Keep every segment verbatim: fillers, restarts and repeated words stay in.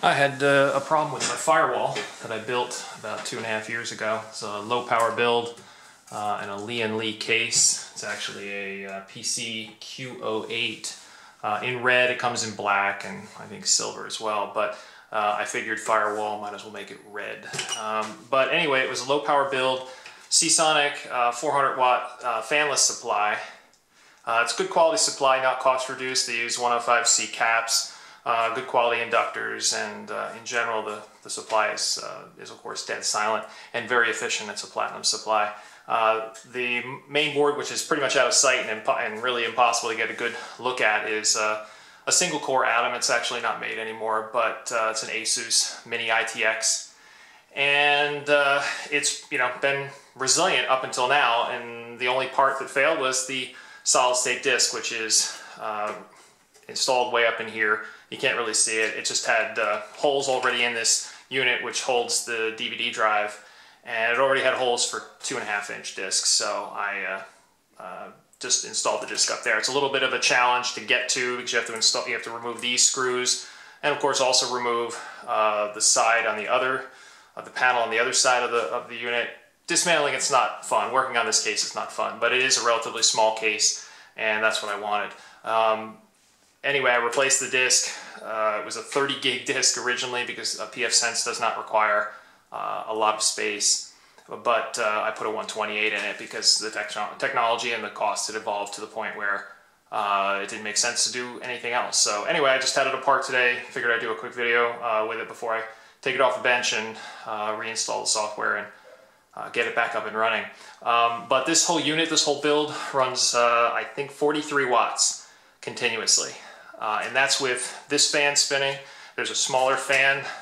I had uh, a problem with my firewall that I built about two and a half years ago. It's a low power build uh, and a Lian Li case. It's actually a uh, P C Q oh eight. Uh, in red, it comes in black and I think silver as well, but uh, I figured firewall, might as well make it red. Um, but anyway, it was a low power build, Seasonic uh, four hundred watt uh, fanless supply. Uh, it's good quality supply, not cost reduced. They use one oh five C caps. Uh, good quality inductors, and uh, in general the, the supply is, uh, is of course dead silent and very efficient. It's a platinum supply. Uh, the main board, which is pretty much out of sight and, and really impossible to get a good look at, is uh, a single core Atom. It's actually not made anymore, but uh, it's an Asus Mini I T X, and uh, it's you know been resilient up until now, and the only part that failed was the solid state disk, which is uh, installed way up in here. You can't really see it. It just had uh, holes already in this unit, which holds the D V D drive, and it already had holes for two and a half inch discs. So I uh, uh, just installed the disc up there. It's a little bit of a challenge to get to because you have to install, you have to remove these screws, and of course also remove uh, the side on the other, uh, the panel on the other side of the of the unit. Dismantling it's not fun. Working on this case is not fun, but it is a relatively small case, and that's what I wanted. Um, Anyway, I replaced the disc. Uh, it was a thirty gig disc originally because uh, PfSense does not require uh, a lot of space, but uh, I put a one twenty-eight in it because the techno technology and the cost had evolved to the point where uh, it didn't make sense to do anything else. So anyway, I just had it apart today. Figured I'd do a quick video uh, with it before I take it off the bench and uh, reinstall the software and uh, get it back up and running. Um, but this whole unit, this whole build runs uh, I think forty-three watts continuously. Uh, and that's with this fan spinning. There's a smaller fan. I'm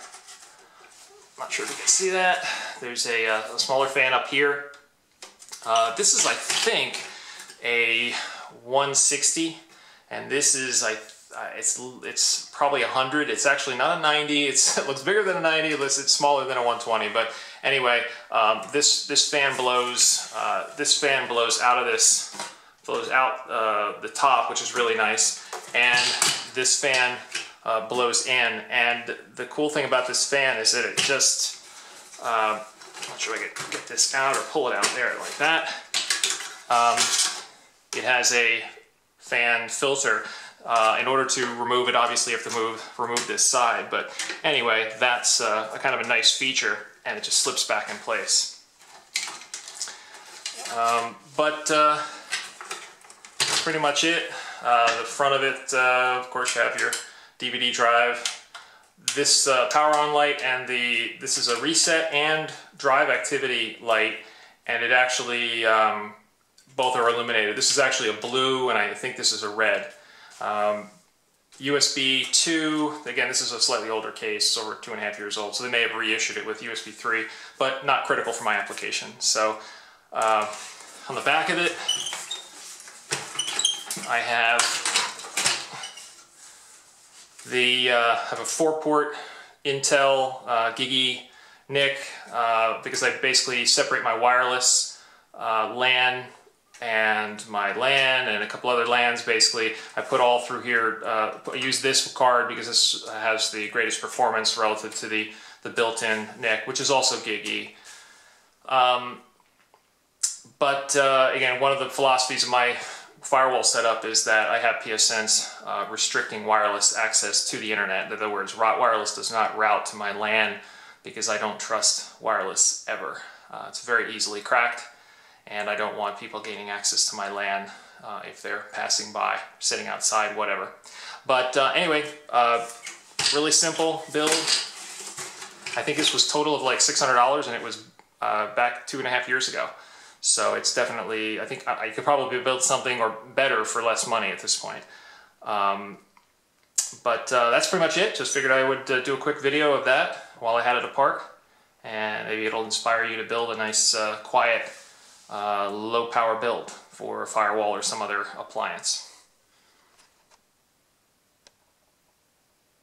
not sure if you can see that. There's a, uh, a smaller fan up here. Uh, this is, I think, a one sixty, and this is, I, uh, it's it's probably a hundred. It's actually not a ninety. It's, it looks bigger than a ninety. It's, it's smaller than a one twenty. But anyway, um, this this fan blows. Uh, this fan blows out of this. Blows out uh, the top, which is really nice, and this fan uh, blows in. And the cool thing about this fan is that it just, uh, I'm not sure if I can get this out or pull it out there like that. Um, it has a fan filter. Uh, in order to remove it, obviously you have to move, remove this side, but anyway, that's uh, a kind of a nice feature, and it just slips back in place. Um, but uh, pretty much it. Uh, the front of it, uh, of course, you have your D V D drive. This uh, power on light, and the this is a reset and drive activity light, and it actually um, both are illuminated. This is actually a blue, and I think this is a red. Um, U S B two. Again, this is a slightly older case, over two and a half years old, so they may have reissued it with U S B three, but not critical for my application. So uh, on the back of it, I have the uh, have a four port Intel uh, GigE N I C uh, because I basically separate my wireless uh, LAN and my LAN and a couple other LANs. Basically, I put all through here. Uh, I use this card because this has the greatest performance relative to the the built-in N I C, which is also GigE. Um, but uh, again, one of the philosophies of my firewall setup is that I have PfSense uh, restricting wireless access to the internet. In other words, wireless does not route to my LAN because I don't trust wireless ever. Uh, it's very easily cracked, and I don't want people gaining access to my LAN uh, if they're passing by, sitting outside, whatever. But uh, anyway, uh, really simple build. I think this was total of like six hundred dollars, and it was uh, back two and a half years ago. So it's definitely, I think I could probably build something or better for less money at this point. Um, but uh, that's pretty much it. Just figured I would uh, do a quick video of that while I had it apart. And maybe it'll inspire you to build a nice, uh, quiet, uh, low power build for a firewall or some other appliance.